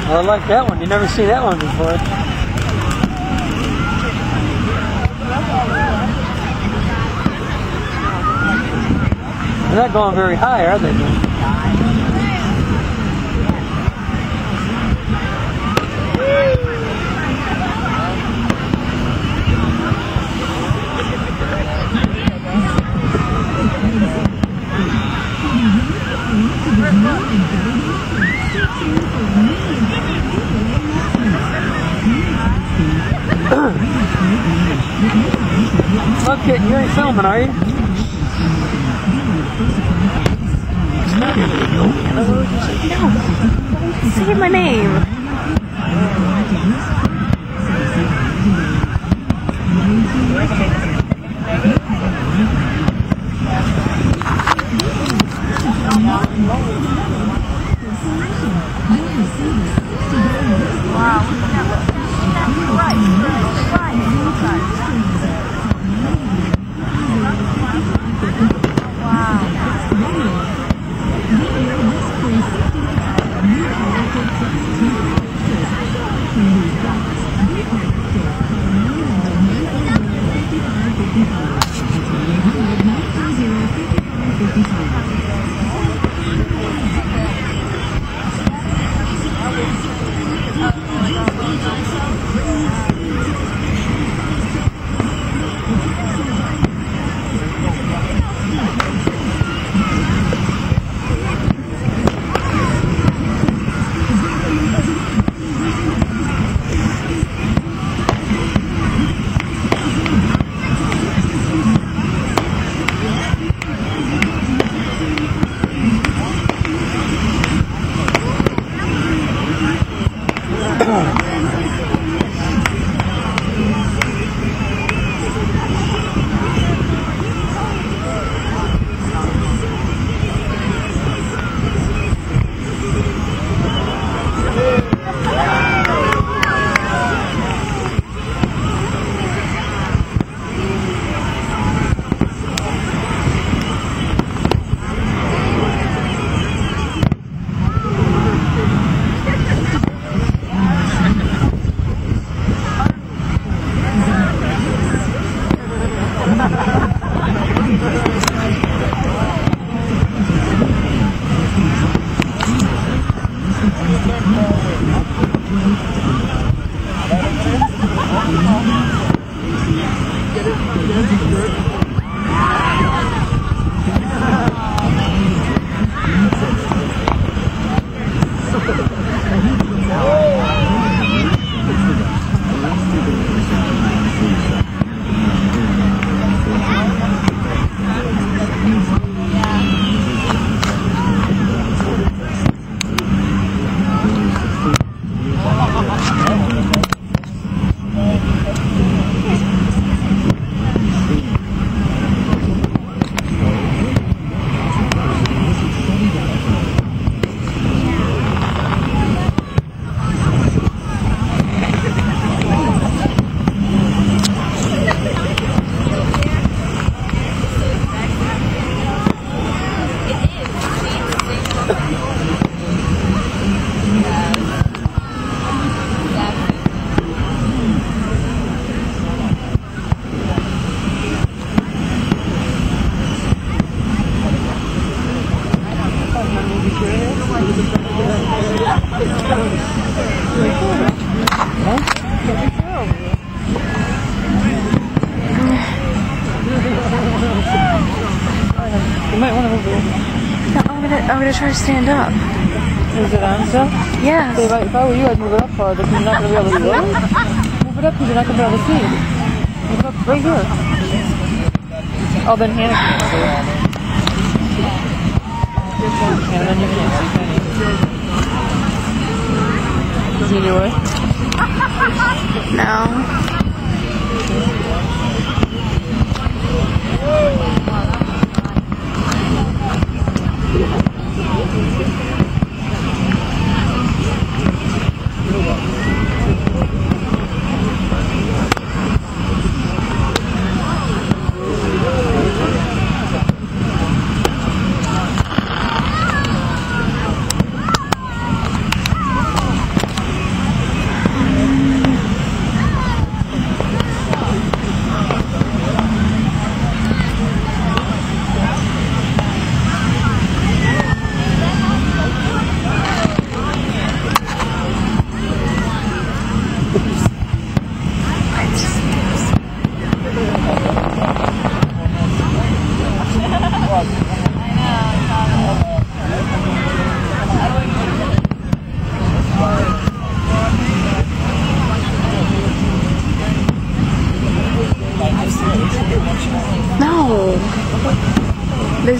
Well, I like that one. You never see that one before. They're not going very high, are they? Okay, you ain't filming, are you? No. Say my name. You might want to move it. No, I'm gonna try to stand up. Is it on still? Yes. So if I were you, I'd move it up farther because you're not going to be able to see it. Move it up because you're not going to be able to see it. Move it up right here. Oh, then Hannah can't see it. And then you can't see Penny. Is he in your way? No.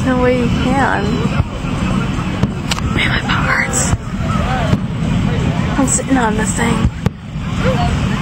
no way you can. Man, my butt hurts. I'm sitting on this thing.